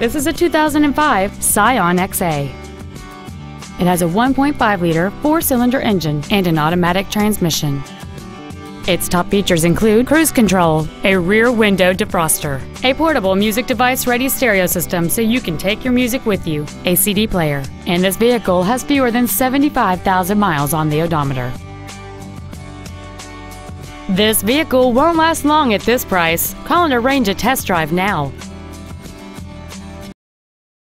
This is a 2005 Scion XA. It has a 1.5-liter four-cylinder engine and an automatic transmission. Its top features include cruise control, a rear window defroster, a portable music device-ready stereo system so you can take your music with you, a CD player, and this vehicle has fewer than 75,000 miles on the odometer. This vehicle won't last long at this price. Call and arrange a test drive now.